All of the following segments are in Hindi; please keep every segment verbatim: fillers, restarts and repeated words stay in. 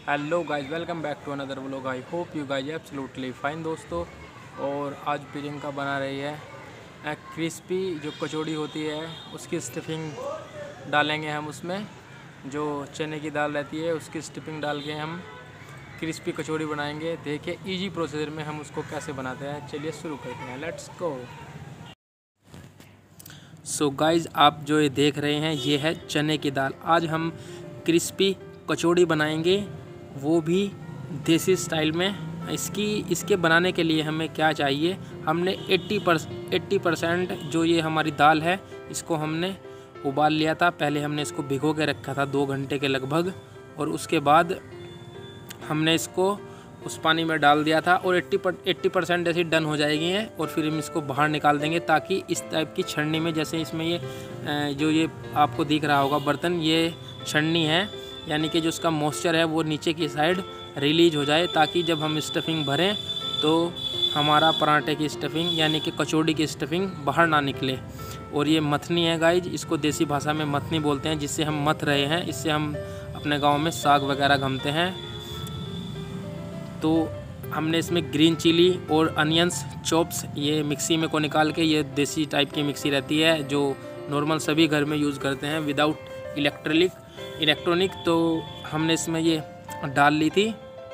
Hello guys, welcome back to another vlog. I hope you guys absolutely fine दोस्तों। और आज प्रियंका बना रही है क्रिस्पी जो कचौड़ी होती है उसकी स्टफिंग डालेंगे हम उसमें। जो चने की दाल रहती है उसकी स्टफिंग डाल के हम क्रिस्पी कचौड़ी बनाएंगे। देखिए इजी प्रोसीजर में हम उसको कैसे बनाते हैं। चलिए शुरू करते हैं, लेट्स गो। सो गाइस, आप जो ये देख रहे हैं ये है चने की दाल। आज हम क्रिस्पी कचौड़ी बनाएंगे, वो भी देसी स्टाइल में। इसकी इसके बनाने के लिए हमें क्या चाहिए, हमने अस्सी परसेंट जो ये हमारी दाल है इसको हमने उबाल लिया था। पहले हमने इसको भिगो के रखा था दो घंटे के लगभग, और उसके बाद हमने इसको उस पानी में डाल दिया था और अस्सी परसेंट ऐसी डन हो जाएगी हैं। और फिर हम इसको बाहर निकाल देंगे ताकि इस टाइप की छन्नी में, जैसे इसमें ये जो ये आपको दिख रहा होगा बर्तन, ये छन्नी है, यानी कि जो उसका मॉइस्चर है वो नीचे की साइड रिलीज हो जाए, ताकि जब हम स्टफिंग भरें तो हमारा पराठे की स्टफिंग यानी कि कचौड़ी की स्टफिंग बाहर ना निकले। और ये मथनी है गाइज, इसको देसी भाषा में मथनी बोलते हैं, जिससे हम मथ रहे हैं। इससे हम अपने गांव में साग वगैरह घमते हैं। तो हमने इसमें ग्रीन चिली और अनियंस चॉप्स ये मिक्सी में को निकाल के, ये देसी टाइप की मिक्सी रहती है जो नॉर्मल सभी घर में यूज़ करते हैं विदाउट इलेक्ट्रिक इलेक्ट्रॉनिक तो हमने इसमें ये डाल ली थी।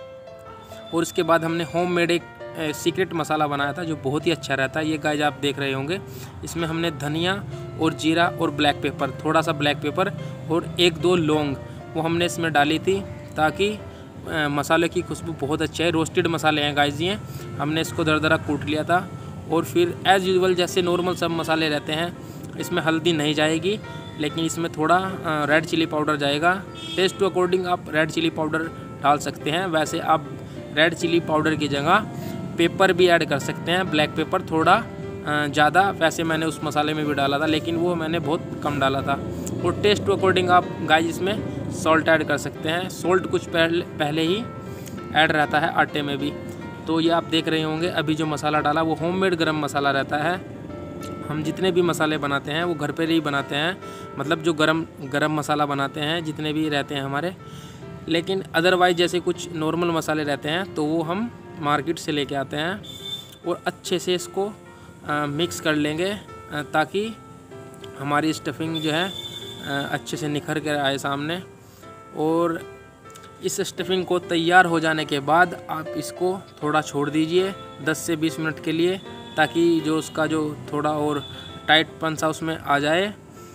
और उसके बाद हमने होममेड एक सीक्रेट मसाला बनाया था जो बहुत ही अच्छा रहता है। ये गाइस आप देख रहे होंगे, इसमें हमने धनिया और जीरा और ब्लैक पेपर, थोड़ा सा ब्लैक पेपर और एक दो लौंग, वो हमने इसमें डाली थी ताकि मसाले की खुशबू बहुत अच्छी है। रोस्टेड मसाले हैं गाइस ये। हमने इसको दरदरा कूट लिया था। और फिर एज़ यूजुअल जैसे नॉर्मल सब मसाले रहते हैं, इसमें हल्दी नहीं जाएगी, लेकिन इसमें थोड़ा रेड चिली पाउडर जाएगा। टेस्ट टू अकॉर्डिंग आप रेड चिली पाउडर डाल सकते हैं। वैसे आप रेड चिली पाउडर की जगह पेपर भी ऐड कर सकते हैं, ब्लैक पेपर थोड़ा ज़्यादा। वैसे मैंने उस मसाले में भी डाला था, लेकिन वो मैंने बहुत कम डाला था। और टेस्ट टू अकॉर्डिंग आप गाइस इसमें सॉल्ट ऐड कर सकते हैं। सॉल्ट कुछ पहले पहले ही ऐड रहता है आटे में भी। तो ये आप देख रहे होंगे, अभी जो मसाला डाला वो होममेड गरम मसाला रहता है। हम जितने भी मसाले बनाते हैं वो घर पर ही बनाते हैं, मतलब जो गरम गरम मसाला बनाते हैं जितने भी रहते हैं हमारे। लेकिन अदरवाइज़ जैसे कुछ नॉर्मल मसाले रहते हैं तो वो हम मार्केट से लेके आते हैं और अच्छे से इसको आ, मिक्स कर लेंगे, आ, ताकि हमारी स्टफिंग जो है आ, अच्छे से निखर कर आए सामने। और इस स्टफिंग को तैयार हो जाने के बाद आप इसको थोड़ा छोड़ दीजिए दस से बीस मिनट के लिए, ताकि जो उसका जो थोड़ा और टाइट पंसा उसमें आ जाए।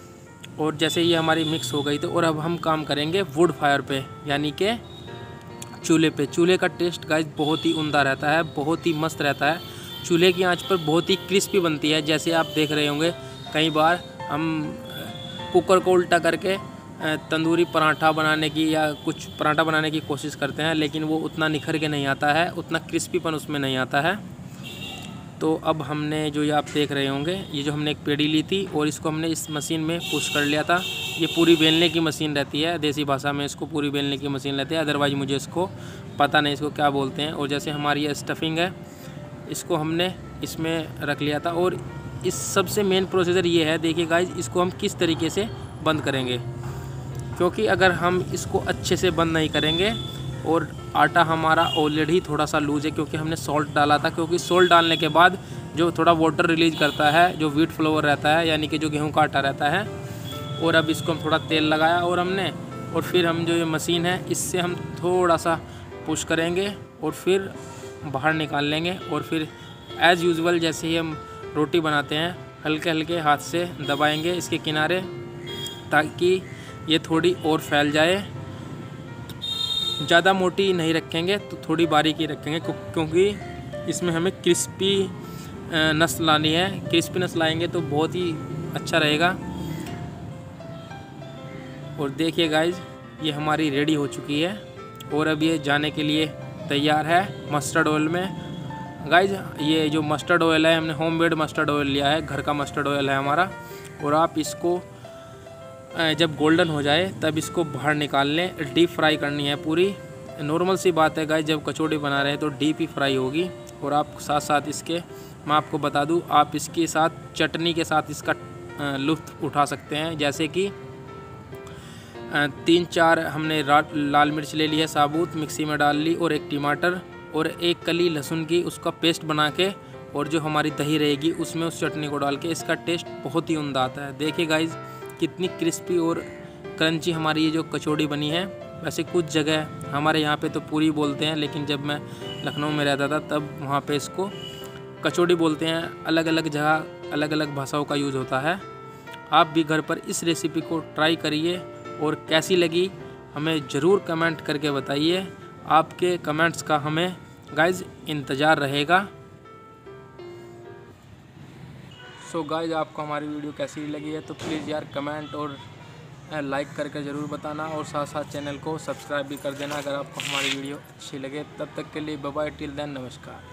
और जैसे ये हमारी मिक्स हो गई तो और अब हम काम करेंगे वुड फायर पे, यानी कि चूल्हे पे। चूल्हे का टेस्ट गाइस बहुत ही उम्दा रहता है, बहुत ही मस्त रहता है। चूल्हे की आंच पर बहुत ही क्रिस्पी बनती है। जैसे आप देख रहे होंगे कई बार हम कुकर को उल्टा करके तंदूरी पराठा बनाने की या कुछ पराठा बनाने की कोशिश करते हैं, लेकिन वो उतना निखर के नहीं आता है, उतना क्रिस्पीपन उसमें नहीं आता है। तो अब हमने जो ये आप देख रहे होंगे, ये जो हमने एक पेड़ी ली थी और इसको हमने इस मशीन में पुश कर लिया था। ये पूरी बेलने की मशीन रहती है, देसी भाषा में इसको पूरी बेलने की मशीन रहती है, अदरवाइज़ मुझे इसको पता नहीं इसको क्या बोलते हैं। और जैसे हमारी ये स्टफिंग है, इसको हमने इसमें रख लिया था। और इस सबसे मेन प्रोसीजर ये है, देखिए गाइज, इसको हम किस तरीके से बंद करेंगे, क्योंकि अगर हम इसको अच्छे से बंद नहीं करेंगे, और आटा हमारा ऑलरेडी थोड़ा सा लूज है क्योंकि हमने सॉल्ट डाला था, क्योंकि सॉल्ट डालने के बाद जो थोड़ा वाटर रिलीज करता है, जो व्हीट फ्लोर रहता है यानी कि जो गेहूं का आटा रहता है। और अब इसको हम थोड़ा तेल लगाया और हमने, और फिर हम जो ये मशीन है इससे हम थोड़ा सा पुश करेंगे और फिर बाहर निकाल लेंगे। और फिर एज़ यूजुअल जैसे ही हम रोटी बनाते हैं, हल्के हल्के हाथ से दबाएंगे इसके किनारे, ताकि ये थोड़ी और फैल जाए। ज़्यादा मोटी नहीं रखेंगे, तो थोड़ी बारीकी रखेंगे, क्योंकि इसमें हमें क्रिस्पी नस लानी है। क्रिस्पी नस लाएंगे तो बहुत ही अच्छा रहेगा। और देखिए गाइज, ये हमारी रेडी हो चुकी है और अब ये जाने के लिए तैयार है मस्टर्ड ऑयल में। गाइज, ये जो मस्टर्ड ऑयल है, हमने होममेड मस्टर्ड ऑयल लिया है, घर का मस्टर्ड ऑयल है हमारा। और आप इसको जब गोल्डन हो जाए तब इसको बाहर निकाल लें। डीप फ्राई करनी है पूरी, नॉर्मल सी बात है गाइस, जब कचौड़ी बना रहे हैं तो डीप ही फ्राई होगी। और आप साथ साथ इसके, मैं आपको बता दूं, आप इसके साथ चटनी के साथ इसका लुत्फ़ उठा सकते हैं। जैसे कि तीन चार हमने लाल मिर्च ले ली है साबुत, मिक्सी में डाल ली, और एक टमाटर और एक कली लहसुन की उसका पेस्ट बना के, और जो हमारी दही रहेगी उसमें उस चटनी को डाल के इसका टेस्ट बहुत ही उम्दा आता है। देखिए गाइज कितनी क्रिस्पी और क्रंची हमारी ये जो कचौड़ी बनी है। वैसे कुछ जगह हमारे यहाँ पे तो पूरी बोलते हैं, लेकिन जब मैं लखनऊ में रहता था तब वहाँ पे इसको कचौड़ी बोलते हैं। अलग अलग जगह अलग अलग भाषाओं का यूज़ होता है। आप भी घर पर इस रेसिपी को ट्राई करिए और कैसी लगी हमें ज़रूर कमेंट करके बताइए। आपके कमेंट्स का हमें गाइज इंतज़ार रहेगा। सो गाइज आपको हमारी वीडियो कैसी लगी है तो प्लीज़ यार कमेंट और लाइक करके ज़रूर बताना, और साथ साथ चैनल को सब्सक्राइब भी कर देना अगर आपको हमारी वीडियो अच्छी लगे। तब तक के लिए बाय बाय, टिल देन, नमस्कार।